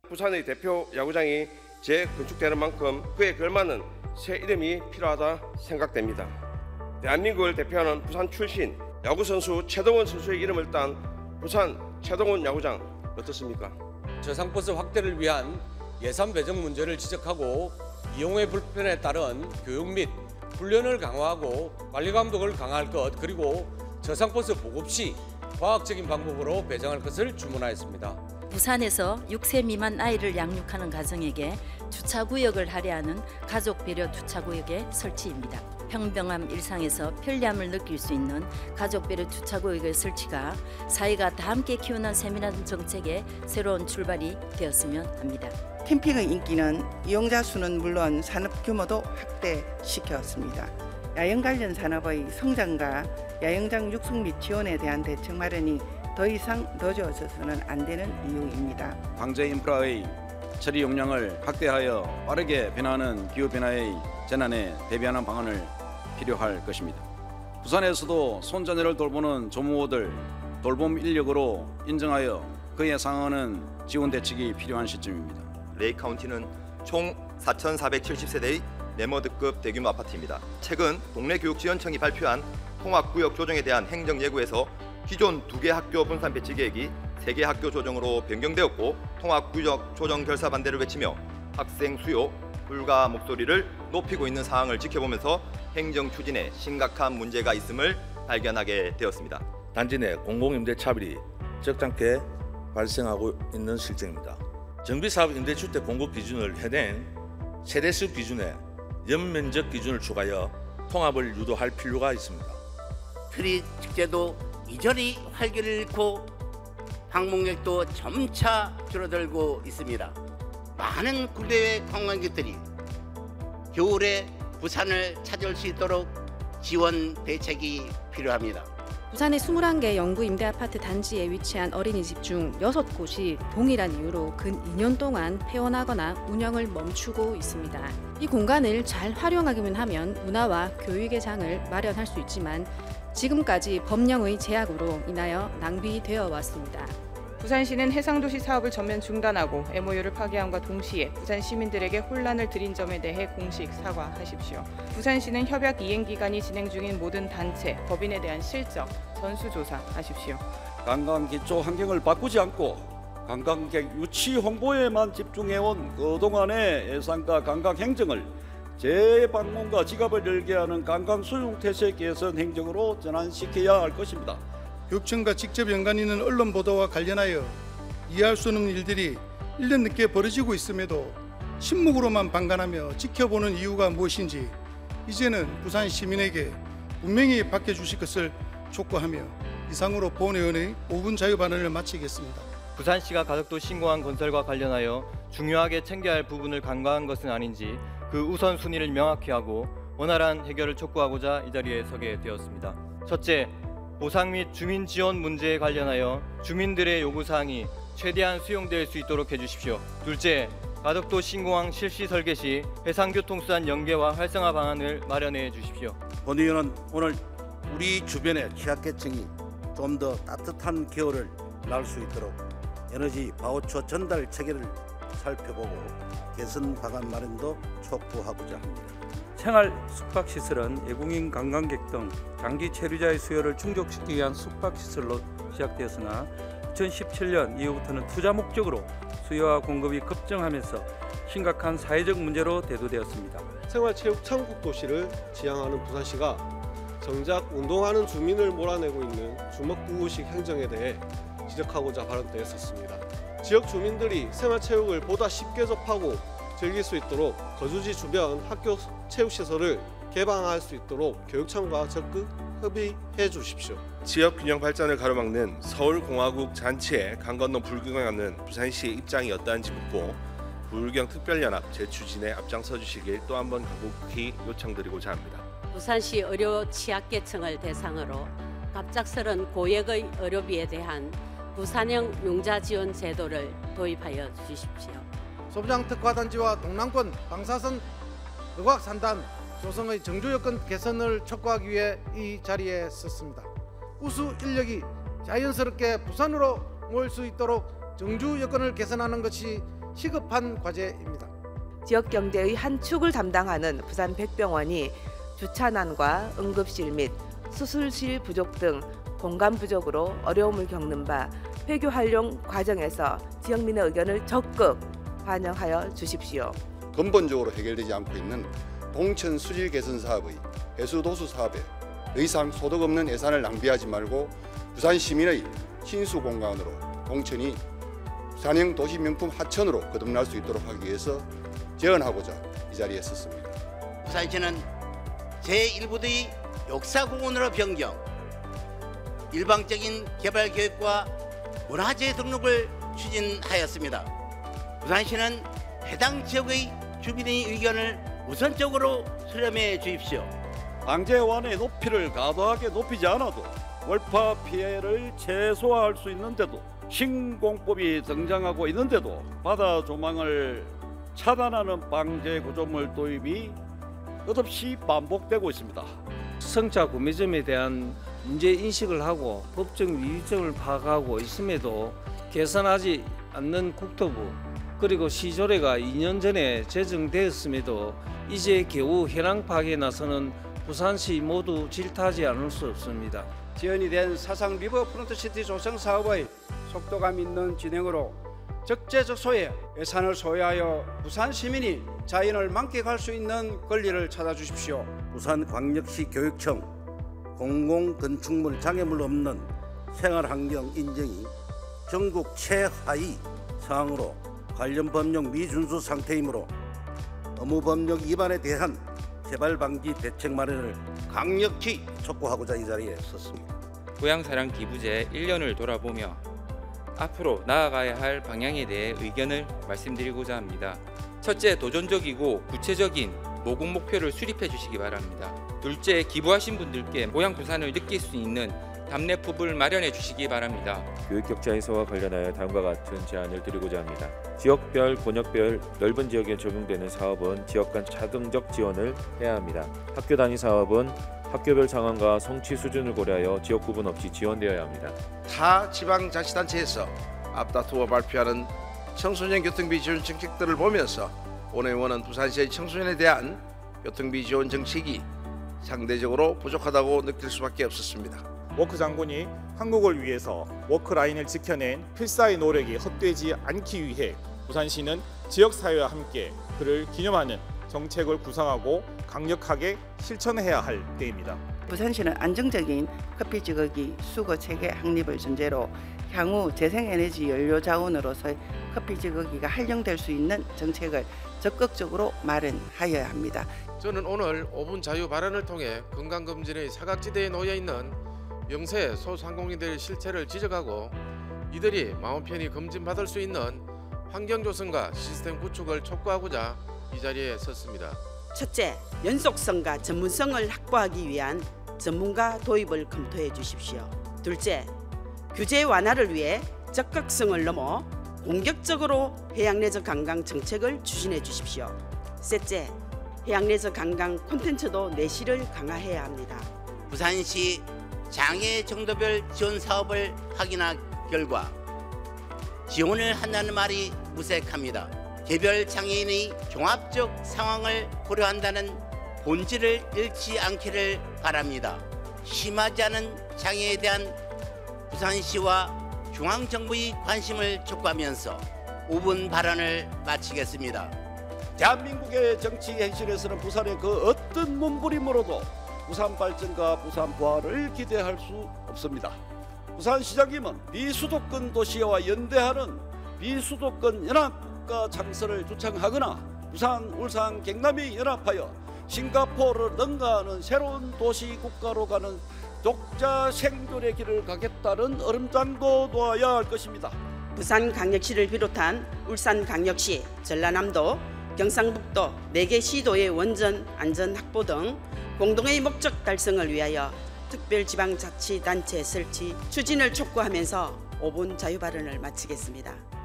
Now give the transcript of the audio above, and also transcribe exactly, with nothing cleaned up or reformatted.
부산의 대표 야구장이 재건축되는 만큼 그에 걸맞는 새 이름이 필요하다 생각됩니다. 대한민국을 대표하는 부산 출신 야구선수 최동원 선수의 이름을 딴 부산 최동원 야구장 어떻습니까? 저상버스 확대를 위한 예산 배정 문제를 지적하고 이용의 불편에 따른 교육 및 훈련을 강화하고 관리 감독을 강화할 것, 그리고 저상버스 보급 시 과학적인 방법으로 배정할 것을 주문하였습니다. 부산에서 육 세 미만 아이를 양육하는 가정에게 주차구역을 할애하는 가족 배려 주차구역의 설치입니다. 평범한 일상에서 편리함을 느낄 수 있는 가족 배려 주차구역의 설치가 사회가 다 함께 키우는 세밀한 정책의 새로운 출발이 되었으면 합니다. 캠핑의 인기는 이용자 수는 물론 산업 규모도 확대시켰습니다. 야영 관련 산업의 성장과 야영장 육성 및 지원에 대한 대책 마련이 더 이상 늦어져서는 안 되는 이유입니다. 방제 인프라의 처리 용량을 확대하여 빠르게 변화하는 기후변화의 재난에 대비하는 방안을 필요할 것입니다. 부산에서도 손자녀를 돌보는 조모들 돌봄 인력으로 인정하여 그에 상응하는 지원 대책이 필요한 시점입니다. 레이 카운티는 총 사천사백칠십 세대의 네머드급 대규모 아파트입니다. 최근 동네교육지원청이 발표한 통합구역 조정에 대한 행정예고에서 기존 두 개 학교 분산 배치 계획이 세 개 학교 조정으로 변경되었고, 통합구역 조정 결사 반대를 외치며 학생 수요 불가 목소리를 높이고 있는 상황을 지켜보면서 행정 추진에 심각한 문제가 있음을 발견하게 되었습니다. 단지 내 공공임대 차별이 적잖게 발생하고 있는 실정입니다. 정비사업 임대주택 공급 기준을 해낸 세대수 기준에 연면적 기준을 추가하여 통합을 유도할 필요가 있습니다. 트리 축제도 이전이 활기를 잃고 방문객도 점차 줄어들고 있습니다. 많은 국내외 관광객들이 겨울에 부산을 찾을 수 있도록 지원 대책이 필요합니다. 부산의 이십일 개 영구 임대 아파트 단지에 위치한 어린이집 중 여섯 곳이 동일한 이유로 근 이 년 동안 폐원하거나 운영을 멈추고 있습니다. 이 공간을 잘 활용하기만 하면 문화와 교육의 장을 마련할 수 있지만 지금까지 법령의 제약으로 인하여 낭비되어 왔습니다. 부산시는 해상도시 사업을 전면 중단하고 엠오유를 파기함과 동시에 부산 시민들에게 혼란을 드린 점에 대해 공식 사과하십시오. 부산시는 협약 이행기간이 진행 중인 모든 단체, 법인에 대한 실적, 전수조사하십시오. 관광 기초 환경을 바꾸지 않고 관광객 유치 홍보에만 집중해온 그동안의 예산과 관광 행정을 재방문과 지갑을 열게 하는 관광 수용 태세 개선 행정으로 전환시켜야 할 것입니다. 교육청과 직접 연관 있는 언론 보도와 관련하여 이해할 수 없는 일들이 일 년 늦게 벌어지고 있음에도 침묵으로만 방관하며 지켜보는 이유가 무엇인지 이제는 부산 시민에게 분명히 밝혀주실 것을 촉구하며 이상으로 본회의원의 오 분 자유 발언을 마치겠습니다. 부산시가 가덕도 신공항 건설과 관련하여 중요하게 챙겨야 할 부분을 간과한 것은 아닌지 그 우선순위를 명확히 하고 원활한 해결을 촉구하고자 이 자리에 서게 되었습니다. 첫째, 보상 및 주민 지원 문제에 관련하여 주민들의 요구사항이 최대한 수용될 수 있도록 해주십시오. 둘째, 가덕도 신공항 실시 설계 시 해상교통수단 연계와 활성화 방안을 마련해 주십시오. 본의원은 오늘 우리 주변의 취약계층이 좀 더 따뜻한 겨울을 날 수 있도록 에너지 바우처 전달 체계를 살펴보고 개선 방안 마련도 촉구하고자 합니다. 생활 숙박시설은 외국인 관광객 등 장기 체류자의 수요를 충족시키기 위한 숙박시설로 시작되었으나 이천십칠 년 이후부터는 투자 목적으로 수요와 공급이 급증하면서 심각한 사회적 문제로 대두되었습니다. 생활체육 천국 도시를 지향하는 부산시가 정작 운동하는 주민을 몰아내고 있는 주먹구구식 행정에 대해 지적하고자 발언되었습니다. 지역 주민들이 생활체육을 보다 쉽게 접하고 즐길 수 있도록 거주지 주변 학교 체육시설을 개방할 수 있도록 교육청과 적극 협의해 주십시오. 지역 균형 발전을 가로막는 서울공화국 잔치에 강 건너 불경하는 부산시의 입장이 어떠한지 묻고 불경특별연합 재추진에 앞장서 주시길 또 한 번 간곡히 요청드리고자 합니다. 부산시 의료 취약계층을 대상으로 갑작스런 고액의 의료비에 대한 부산형 융자 지원 제도를 도입하여 주십시오. 소부장 특화단지와 동남권 방사선 의학 산단 조성의 정주 여건 개선을 촉구하기 위해 이 자리에 섰습니다. 우수 인력이 자연스럽게 부산으로 모일 수 있도록 정주 여건을 개선하는 것이 시급한 과제입니다. 지역 경제의 한 축을 담당하는 부산 백병원이 주차난과 응급실 및 수술실 부족 등 공간 부족으로 어려움을 겪는 바 폐교 활용 과정에서 지역민의 의견을 적극 반영하여 주십시오. 근본적으로 해결되지 않고 있는 동천 수질 개선 사업의 해수도수 사업에 더 이상 소득 없는 예산을 낭비하지 말고 부산 시민의 친수 공간으로 동천이 부산형 도시명품 하천으로 거듭날 수 있도록 하기 위해서 제언하고자 이 자리에 섰습니다. 부산시는 제일 부의 역사공원으로 변경, 일방적인 개발 계획과 문화재 등록을 추진하였습니다. 부산시는 해당 지역의 주민의 의견을 우선적으로 수렴해 주십시오. 방제완의 높이를 과도하게 높이지 않아도 월파 피해를 최소화할 수 있는데도 신공법이 등장하고 있는데도 바다 조망을 차단하는 방제 구조물 도입이 끝없이 반복되고 있습니다. 승차 구매점에 대한 문제 인식을 하고 법적 위기점을 파악하고 있음에도 개선하지 않는 국토부 그리고 시조례가 이 년 전에 제정되었음에도 이제 겨우 현황 파악에 나서는 부산시 모두 질타하지 않을 수 없습니다. 지연이 된 사상 리버 프론트시티 조성 사업의 속도감 있는 진행으로 적재적소에 예산을 소요하여 부산 시민이 자연을 만끽할 수 있는 권리를 찾아주십시오. 부산광역시 교육청 공공건축물 장애물 없는 생활환경 인정이 전국 최하위 상황으로 관련 법령 미준수 상태이므로 업무법령 위반에 대한 재발 방지 대책 마련을 강력히 촉구하고자 이 자리에 섰습니다. 고향사랑 기부제 일 년을 돌아보며 앞으로 나아가야 할 방향에 대해 의견을 말씀드리고자 합니다. 첫째, 도전적이고 구체적인 모금 목표를 수립해 주시기 바랍니다. 둘째, 기부하신 분들께 고향 부산을 느낄 수 있는 답례품을 마련해 주시기 바랍니다. 교육격차 해소와 관련하여 다음과 같은 제안을 드리고자 합니다. 지역별, 권역별 넓은 지역에 적용되는 사업은 지역 간 차등적 지원을 해야 합니다. 학교 단위 사업은 학교별 상황과 성취 수준을 고려하여 지역 구분 없이 지원되어야 합니다. 타 지방자치단체에서 앞다투어 발표하는 청소년 교통비 지원 정책들을 보면서 온 의원은 부산시의 청소년에 대한 교통비 지원 정책이 상대적으로 부족하다고 느낄 수밖에 없었습니다. 워크 장군이 한국을 위해서 워크라인을 지켜낸 필사의 노력이 헛되지 않기 위해 부산시는 지역사회와 함께 그를 기념하는 정책을 구상하고 강력하게 실천해야 할 때입니다. 부산시는 안정적인 커피 찌꺼기 수거 체계 확립을 전제로 향후 재생에너지 연료 자원으로서의 커피 찌꺼기가 활용될 수 있는 정책을 적극적으로 마련하여야 합니다. 저는 오늘 오 분 자유 발언을 통해 건강검진의 사각지대에 놓여 있는 영세 소상공인들의 실체를 지적하고 이들이 마음 편히 검진받을 수 있는 환경 조성과 시스템 구축을 촉구하고자 이 자리에 섰습니다. 첫째, 연속성과 전문성을 확보하기 위한 전문가 도입을 검토해 주십시오. 둘째, 규제 완화를 위해 적극성을 넘어 공격적으로 해양내적 관광 정책을 추진해 주십시오. 셋째, 해양내적 관광 콘텐츠도 내실을 강화해야 합니다. 부산시 장애 정도별 지원 사업을 확인한 결과 지원을 한다는 말이 무색합니다. 개별 장애인의 종합적 상황을 고려한다는 본질을 잃지 않기를 바랍니다. 심하지 않은 장애에 대한 부산시와 중앙정부의 관심을 촉구하면서 오 분 발언을 마치겠습니다. 대한민국의 정치 현실에서는 부산의 그 어떤 몸부림으로도 부산 발전과 부산 부활을 기대할 수 없습니다. 부산시장님은 비수도권 도시와 연대하는 비수도권 연합국가 창설을 주창하거나 부산, 울산, 경남이 연합하여 싱가포르를 능가하는 새로운 도시 국가로 가는 독자 생존의 길을 가겠다는 얼음장도 놓아야 할 것입니다. 부산광역시를 비롯한 울산광역시, 전라남도, 경상북도 네 개 시도의 원전 안전 확보 등 공동의 목적 달성을 위하여 특별지방자치단체 설치 추진을 촉구하면서 오 분 자유발언을 마치겠습니다.